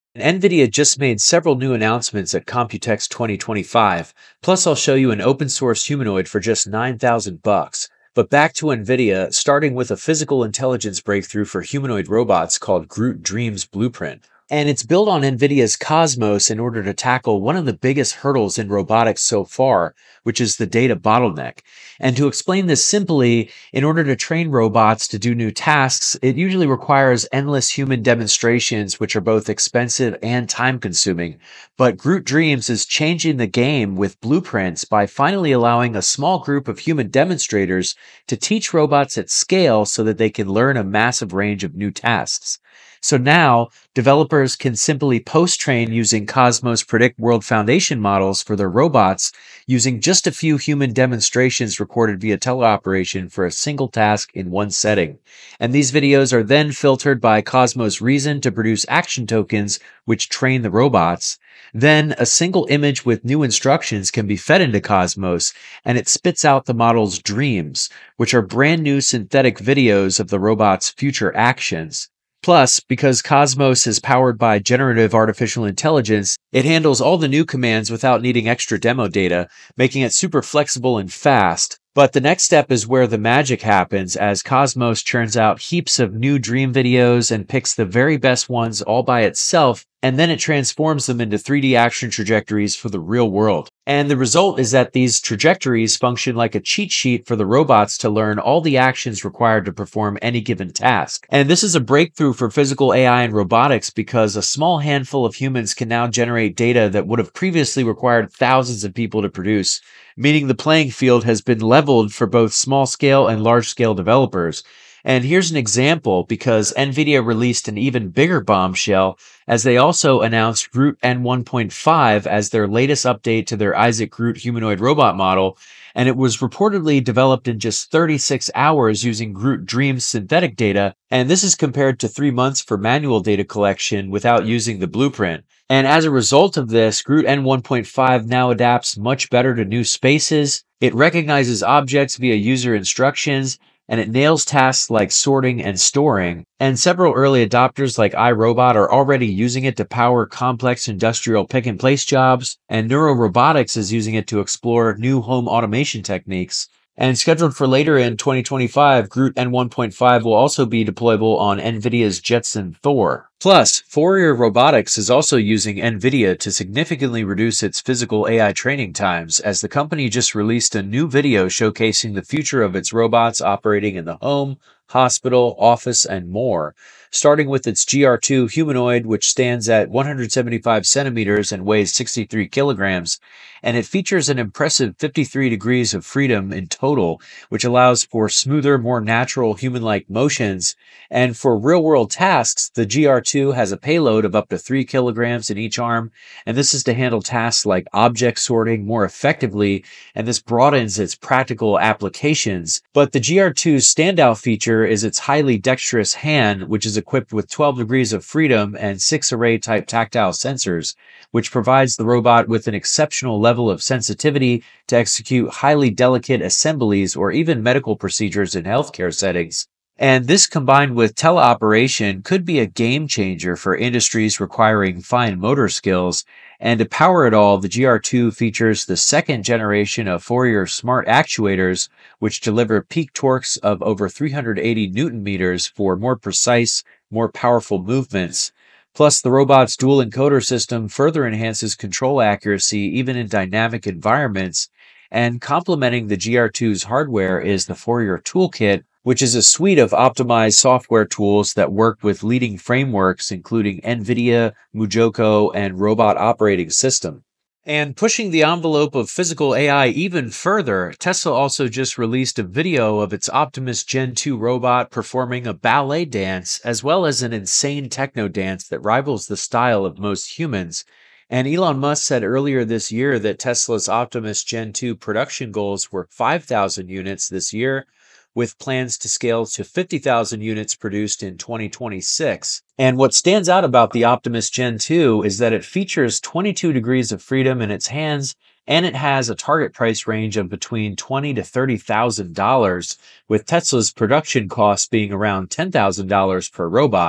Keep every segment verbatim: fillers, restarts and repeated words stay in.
Nvidia just made several new announcements at Computex twenty twenty-five. Plus, I'll show you an open source humanoid for just nine thousand bucks. But back to Nvidia, starting with a physical intelligence breakthrough for humanoid robots called G R zero T Dreams Blueprint. And it's built on Nvidia's Cosmos in order to tackle one of the biggest hurdles in robotics so far, which is the data bottleneck. And to explain this simply, in order to train robots to do new tasks, it usually requires endless human demonstrations, which are both expensive and time-consuming. But G R zero T Dreams is changing the game with blueprints by finally allowing a small group of human demonstrators to teach robots at scale so that they can learn a massive range of new tasks. So now, developers can simply post-train using Cosmos Predict World Foundation models for their robots using just a few human demonstrations recorded via teleoperation for a single task in one setting. And these videos are then filtered by Cosmos Reason to produce action tokens which train the robots. Then a single image with new instructions can be fed into Cosmos, and it spits out the model's dreams, which are brand new synthetic videos of the robot's future actions. Plus, because Cosmos is powered by generative artificial intelligence, it handles all the new commands without needing extra demo data, making it super flexible and fast. But the next step is where the magic happens, as Cosmos churns out heaps of new dream videos and picks the very best ones all by itself, and then it transforms them into three D action trajectories for the real world. And the result is that these trajectories function like a cheat sheet for the robots to learn all the actions required to perform any given task. And this is a breakthrough for physical A I and robotics because a small handful of humans can now generate data that would have previously required thousands of people to produce, meaning the playing field has been leveled for both small-scale and large-scale developers. And here's an example, because Nvidia released an even bigger bombshell as they also announced G R zero T N one point five as their latest update to their Isaac G R zero T humanoid robot model, and it was reportedly developed in just thirty-six hours using G R zero T Dreams synthetic data, and this is compared to three months for manual data collection without using the blueprint. And as a result of this, G R zero T N one point five now adapts much better to new spaces, it recognizes objects via user instructions, and it nails tasks like sorting and storing. And several early adopters like iRobot are already using it to power complex industrial pick-and-place jobs, and NeuroRobotics is using it to explore new home automation techniques. And scheduled for later in twenty twenty-five, G R zero T N one point five will also be deployable on Nvidia's Jetson Thor. Plus, Fourier Robotics is also using Nvidia to significantly reduce its physical A I training times, as the company just released a new video showcasing the future of its robots operating in the home, hospital, office, and more. Starting with its G R two humanoid, which stands at one hundred seventy-five centimeters and weighs sixty-three kilograms, and it features an impressive fifty-three degrees of freedom in total, which allows for smoother, more natural human-like motions. And for real-world tasks, the G R two has a payload of up to three kilograms in each arm, and this is to handle tasks like object sorting more effectively, and this broadens its practical applications. But the G R two's standout feature is its highly dexterous hand, which is equipped with twelve degrees of freedom and six array-type tactile sensors, which provides the robot with an exceptional level of sensitivity to execute highly delicate assemblies or even medical procedures in healthcare settings. And this, combined with teleoperation, could be a game changer for industries requiring fine motor skills. And to power it all, the G R two features the second generation of Fourier smart actuators, which deliver peak torques of over three hundred eighty newton meters for more precise, more powerful movements. Plus, the robot's dual encoder system further enhances control accuracy even in dynamic environments. And complementing the G R two's hardware is the Fourier Toolkit, which is a suite of optimized software tools that work with leading frameworks including Nvidia, Mujoko, and Robot Operating System. And pushing the envelope of physical A I even further, Tesla also just released a video of its Optimus Gen two robot performing a ballet dance, as well as an insane techno dance that rivals the style of most humans. And Elon Musk said earlier this year that Tesla's Optimus Gen two production goals were five thousand units this year, with plans to scale to fifty thousand units produced in twenty twenty-six. And what stands out about the Optimus Gen two is that it features twenty-two degrees of freedom in its hands, and it has a target price range of between twenty thousand to thirty thousand dollars, with Tesla's production costs being around ten thousand dollars per robot.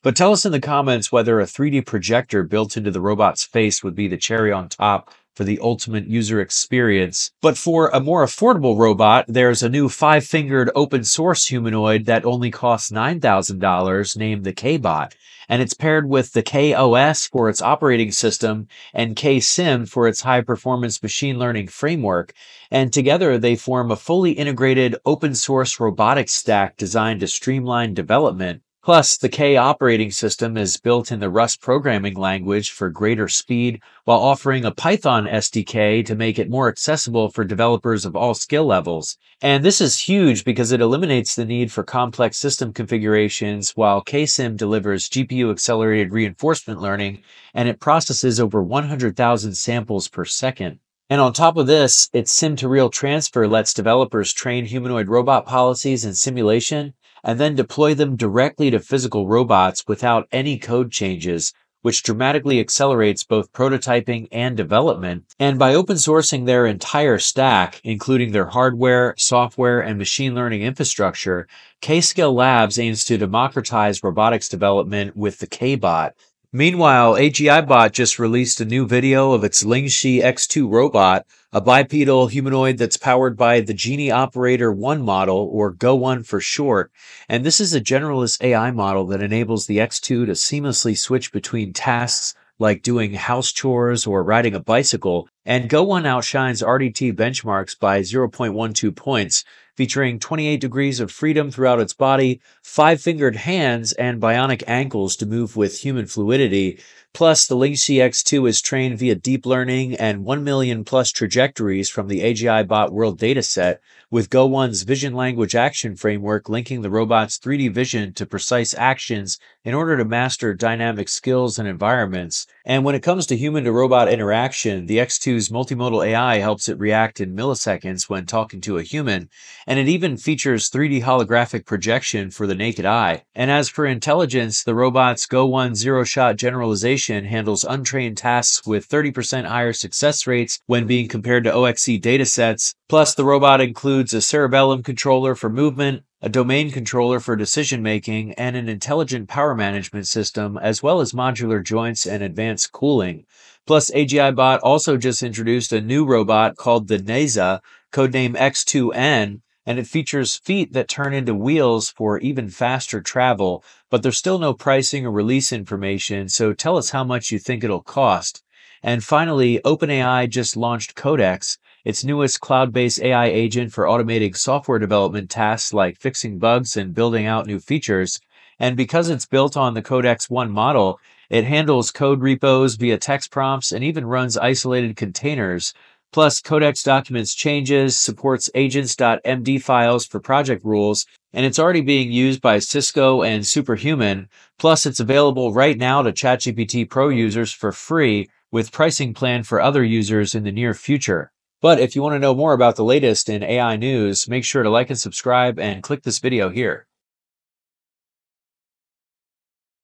But tell us in the comments whether a three D projector built into the robot's face would be the cherry on top for the ultimate user experience. But for a more affordable robot, there's a new five-fingered open source humanoid that only costs nine thousand dollars named the K-Bot. And it's paired with the K O S for its operating system and K Sim for its high-performance machine learning framework. And together they form a fully integrated open source robotics stack designed to streamline development. Plus, the K operating system is built in the Rust programming language for greater speed, while offering a Python S D K to make it more accessible for developers of all skill levels. And this is huge because it eliminates the need for complex system configurations, while K Sim delivers G P U-accelerated reinforcement learning, and it processes over one hundred thousand samples per second. And on top of this, its sim-to-real transfer lets developers train humanoid robot policies in simulation and then deploy them directly to physical robots without any code changes, which dramatically accelerates both prototyping and development. And by open sourcing their entire stack, including their hardware, software, and machine learning infrastructure, K-Scale Labs aims to democratize robotics development with the K-Bot. Meanwhile, A G I Bot just released a new video of its Lingxi X two robot, a bipedal humanoid that's powered by the Genie Operator one model, or Go one for short. And this is a generalist A I model that enables the X two to seamlessly switch between tasks like doing house chores or riding a bicycle. And Go one outshines R D T benchmarks by zero point one two points, featuring twenty-eight degrees of freedom throughout its body, five-fingered hands, and bionic ankles to move with human fluidity. Plus, the Lingxi X two is trained via deep learning and one million plus trajectories from the A G I Bot World dataset, with Go one's Vision Language Action Framework linking the robot's three D vision to precise actions in order to master dynamic skills and environments. And when it comes to human-to-robot interaction, the X two's multimodal A I helps it react in milliseconds when talking to a human, and it even features three D holographic projection for the naked eye. And as for intelligence, the robot's Go one zero-shot generalization handles untrained tasks with thirty percent higher success rates when being compared to O X E datasets. Plus, the robot includes a cerebellum controller for movement, a domain controller for decision-making, and an intelligent power management system, as well as modular joints and advanced cooling. Plus, A G I Bot also just introduced a new robot called the Nehza, codename X two N, and it features feet that turn into wheels for even faster travel, but there's still no pricing or release information, so tell us how much you think it'll cost. And finally, OpenAI just launched Codex, its newest cloud-based A I agent for automating software development tasks like fixing bugs and building out new features. And because it's built on the Codex one model, it handles code repos via text prompts and even runs isolated containers. Plus, Codex documents changes, supports agents.md files for project rules, and it's already being used by Cisco and Superhuman. Plus, it's available right now to ChatGPT Pro users for free, with pricing planned for other users in the near future. But if you want to know more about the latest in A I news, make sure to like and subscribe and click this video here.